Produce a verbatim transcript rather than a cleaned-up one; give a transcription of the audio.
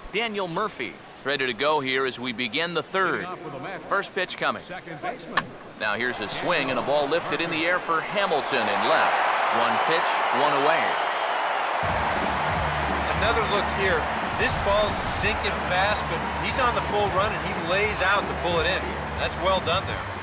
Daniel Murphy is ready to go here as we begin the third. First pitch coming. Now here's a swing and a ball lifted in the air for Hamilton and left. One pitch, one away. Another look here. This ball's sinking fast, but he's on the full run and he lays out to pull it in. That's well done there.